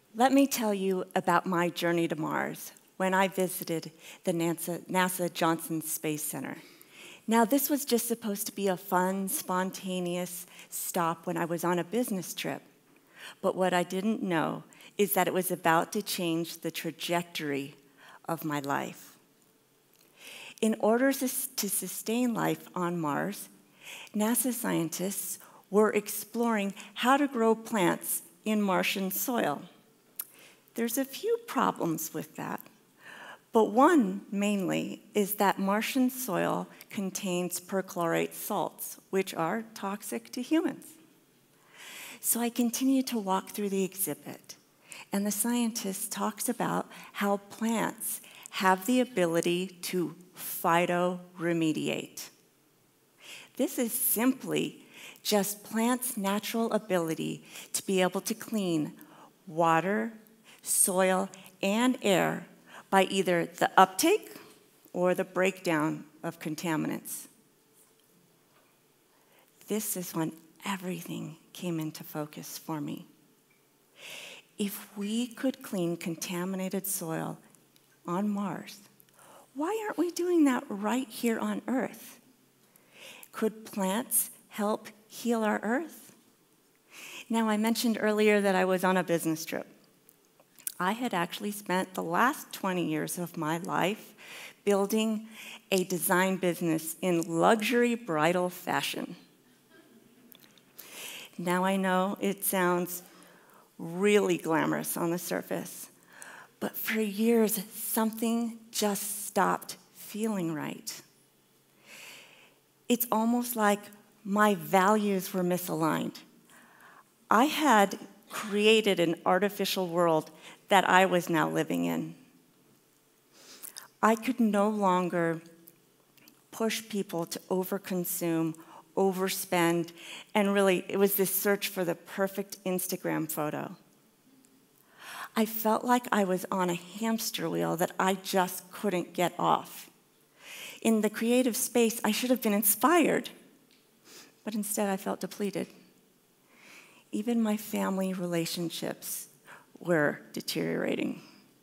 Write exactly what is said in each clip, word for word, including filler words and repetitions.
Let me tell you about my journey to Mars when I visited the NASA, NASA Johnson Space Center. Now, this was just supposed to be a fun, spontaneous stop when I was on a business trip. But what I didn't know is that it was about to change the trajectory of my life. In order to sustain life on Mars, NASA scientists were exploring how to grow plants in Martian soil. There's a few problems with that, but one mainly is that Martian soil contains perchlorate salts, which are toxic to humans. So I continued to walk through the exhibit, and the scientist talks about how plants have the ability to phytoremediate. This is simply just plants' natural ability to be able to clean water, soil, and air by either the uptake or the breakdown of contaminants. This is when everything came into focus for me. If we could clean contaminated soil on Mars, why aren't we doing that right here on Earth? Could plants help heal our Earth? Now, I mentioned earlier that I was on a business trip. I had actually spent the last twenty years of my life building a design business in luxury bridal fashion. Now I know it sounds really glamorous on the surface, but for years, something just stopped feeling right. It's almost like my values were misaligned. I had created an artificial world that I was now living in. I could no longer push people to overconsume, overspend, and really, it was this search for the perfect Instagram photo. I felt like I was on a hamster wheel that I just couldn't get off. In the creative space, I should have been inspired, but instead I felt depleted. Even my family relationships were deteriorating.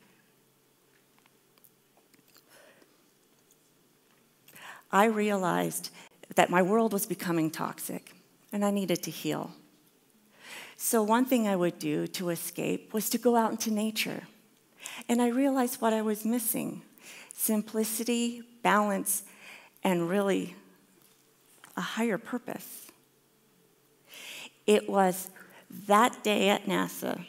I realized that my world was becoming toxic, and I needed to heal. So one thing I would do to escape was to go out into nature. And I realized what I was missing: simplicity, balance, and really a higher purpose. It was that day at NASA,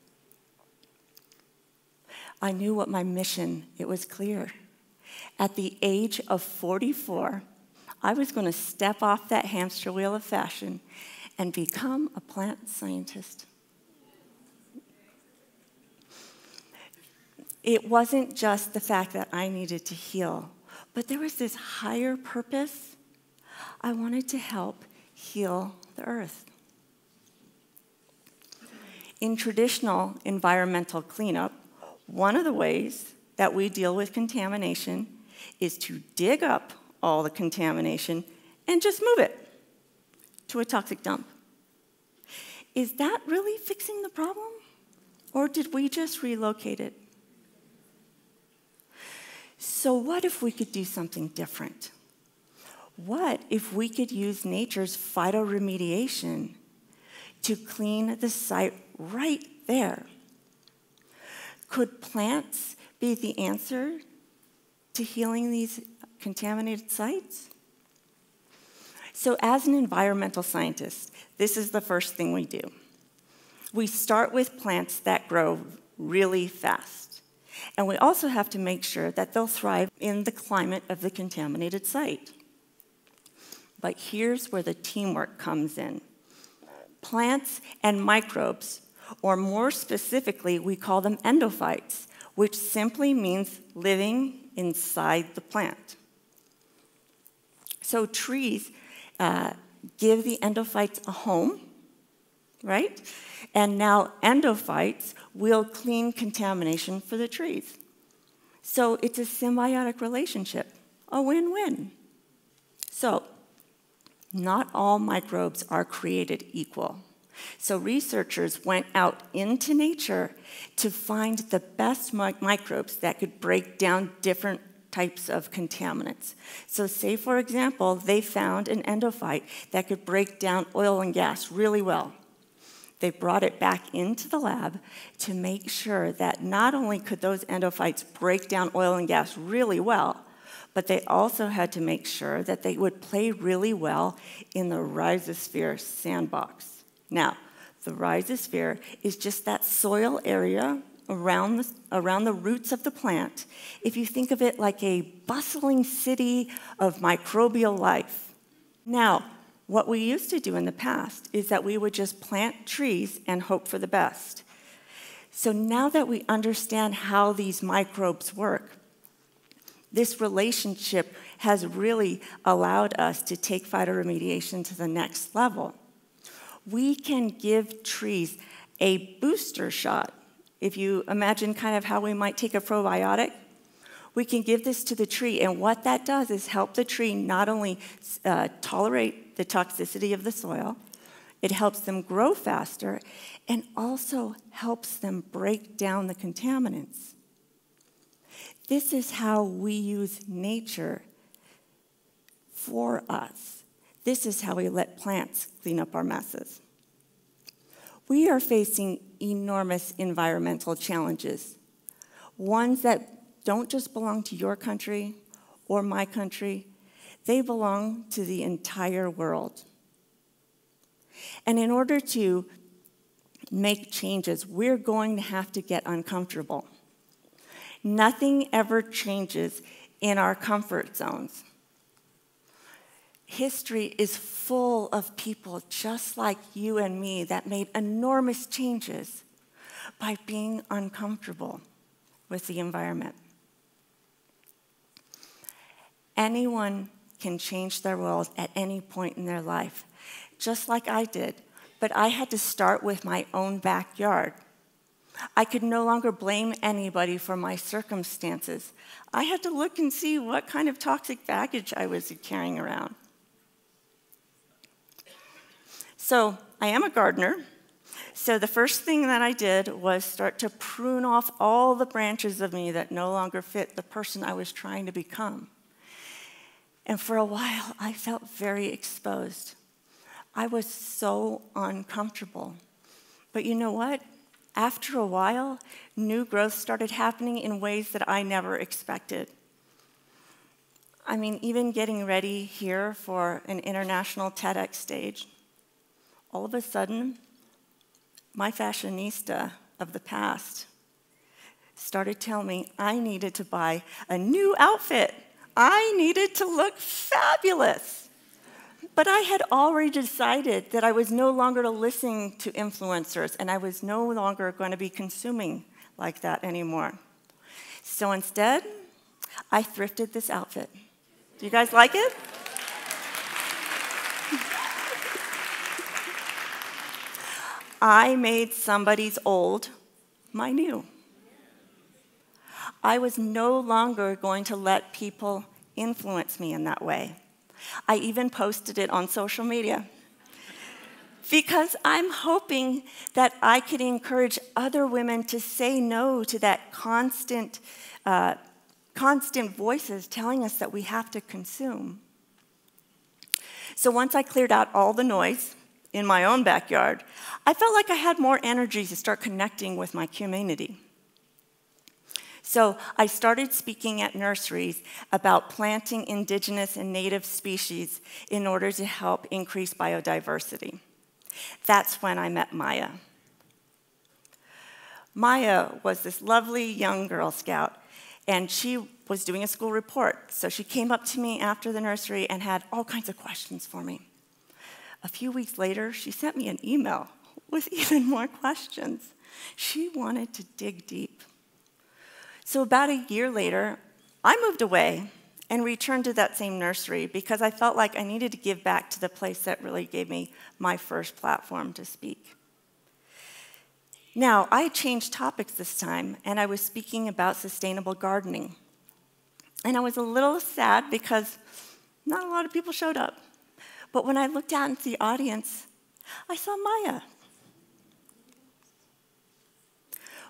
I knew what my mission, it was clear. At the age of forty-four, I was going to step off that hamster wheel of fashion and become a plant scientist. It wasn't just the fact that I needed to heal, but there was this higher purpose. I wanted to help heal the earth. In traditional environmental cleanup, one of the ways that we deal with contamination is to dig up all the contamination and just move it to a toxic dump. Is that really fixing the problem? Or did we just relocate it? So what if we could do something different? What if we could use nature's phytoremediation to clean the site right there? Could plants be the answer to healing these contaminated sites? So as an environmental scientist, this is the first thing we do. We start with plants that grow really fast. And we also have to make sure that they'll thrive in the climate of the contaminated site. But here's where the teamwork comes in. Plants and microbes, or more specifically, we call them endophytes, which simply means living inside the plant. So trees uh, give the endophytes a home, right? And now endophytes will clean contamination for the trees. So it's a symbiotic relationship, a win-win. So not all microbes are created equal. So researchers went out into nature to find the best mi microbes that could break down different types of contaminants. So say, for example, they found an endophyte that could break down oil and gas really well. They brought it back into the lab to make sure that not only could those endophytes break down oil and gas really well, but they also had to make sure that they would play really well in the rhizosphere sandbox. Now, the rhizosphere is just that soil area around the, around the roots of the plant. If you think of it like a bustling city of microbial life. Now, what we used to do in the past is that we would just plant trees and hope for the best. So now that we understand how these microbes work, this relationship has really allowed us to take phytoremediation to the next level. We can give trees a booster shot. If you imagine kind of how we might take a probiotic, we can give this to the tree, and what that does is help the tree not only uh, tolerate the toxicity of the soil, it helps them grow faster, and also helps them break down the contaminants. This is how we use nature for us. This is how we let plants clean up our messes. We are facing enormous environmental challenges, ones that don't just belong to your country or my country, they belong to the entire world. And in order to make changes, we're going to have to get uncomfortable. Nothing ever changes in our comfort zones. History is full of people just like you and me that made enormous changes by being uncomfortable with the environment. Anyone can change their world at any point in their life, just like I did, but I had to start with my own backyard. I could no longer blame anybody for my circumstances. I had to look and see what kind of toxic baggage I was carrying around. So I am a gardener, so the first thing that I did was start to prune off all the branches of me that no longer fit the person I was trying to become. And for a while, I felt very exposed. I was so uncomfortable. But you know what? After a while, new growth started happening in ways that I never expected. I mean, even getting ready here for an international TEDx stage, all of a sudden, my fashionista of the past started telling me I needed to buy a new outfit. I needed to look fabulous. But I had already decided that I was no longer listening to influencers, and I was no longer going to be consuming like that anymore. So instead, I thrifted this outfit. Do you guys like it? I made somebody's old my new. I was no longer going to let people influence me in that way. I even posted it on social media because I'm hoping that I could encourage other women to say no to that constant, uh, constant voices telling us that we have to consume. So once I cleared out all the noise in my own backyard, I felt like I had more energy to start connecting with my community. So I started speaking at nurseries about planting indigenous and native species in order to help increase biodiversity. That's when I met Maya. Maya was this lovely young Girl Scout, and she was doing a school report. So she came up to me after the nursery and had all kinds of questions for me. A few weeks later, she sent me an email with even more questions. She wanted to dig deep. So about a year later, I moved away and returned to that same nursery because I felt like I needed to give back to the place that really gave me my first platform to speak. Now, I changed topics this time, and I was speaking about sustainable gardening. And I was a little sad because not a lot of people showed up. But when I looked out into the audience, I saw Maya.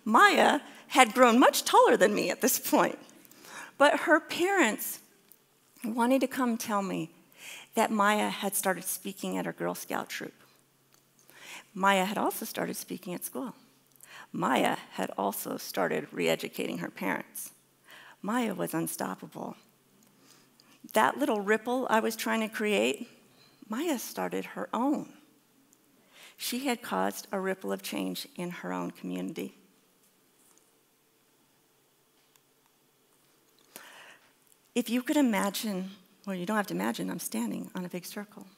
Maya had grown much taller than me at this point, but her parents wanted to come tell me that Maya had started speaking at her Girl Scout troop. Maya had also started speaking at school. Maya had also started re-educating her parents. Maya was unstoppable. That little ripple I was trying to create, Maya started her own. She had caused a ripple of change in her own community. If you could imagine, well, you don't have to imagine, I'm standing on a big circle.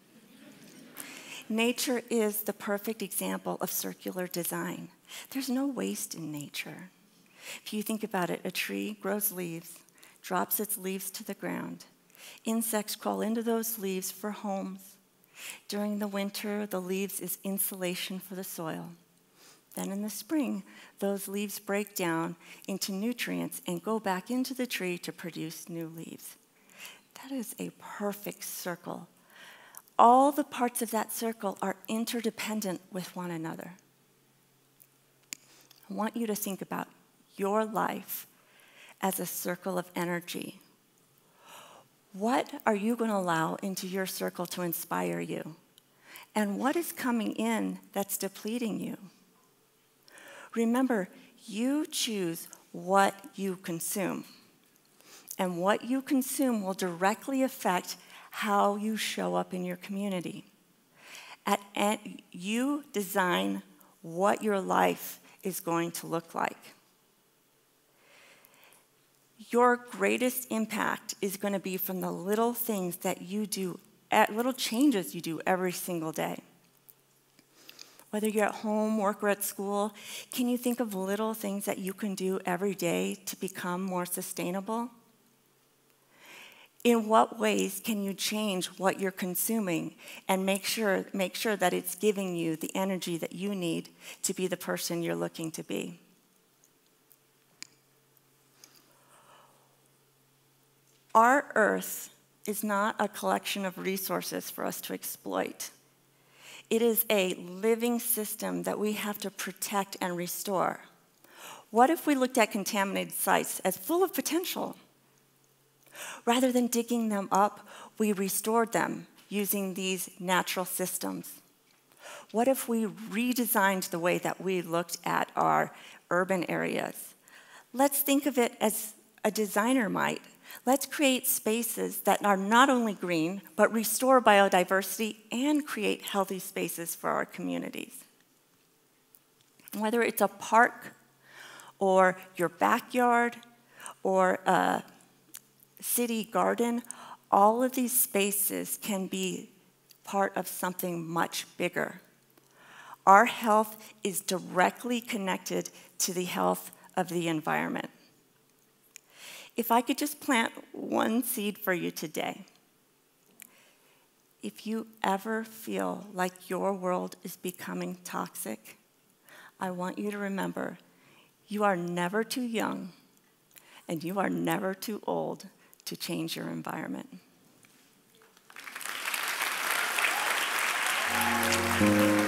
Nature is the perfect example of circular design. There's no waste in nature. If you think about it, a tree grows leaves, drops its leaves to the ground. Insects crawl into those leaves for homes. During the winter, the leaves is insulation for the soil. Then in the spring, those leaves break down into nutrients and go back into the tree to produce new leaves. That is a perfect circle. All the parts of that circle are interdependent with one another. I want you to think about your life as a circle of energy. What are you going to allow into your circle to inspire you? And what is coming in that's depleting you? Remember, you choose what you consume. And what you consume will directly affect how you show up in your community. At, at, you design what your life is going to look like. Your greatest impact is going to be from the little things that you do, little changes you do every single day. Whether you're at home, work, or at school, can you think of little things that you can do every day to become more sustainable? In what ways can you change what you're consuming and make sure, make sure that it's giving you the energy that you need to be the person you're looking to be? Our Earth is not a collection of resources for us to exploit. It is a living system that we have to protect and restore. What if we looked at contaminated sites as full of potential? Rather than digging them up, we restored them using these natural systems. What if we redesigned the way that we looked at our urban areas? Let's think of it as a designer might. Let's create spaces that are not only green, but restore biodiversity and create healthy spaces for our communities. Whether it's a park, or your backyard, or a city garden, all of these spaces can be part of something much bigger. Our health is directly connected to the health of the environment. If I could just plant one seed for you today, if you ever feel like your world is becoming toxic, I want you to remember you are never too young and you are never too old to change your environment.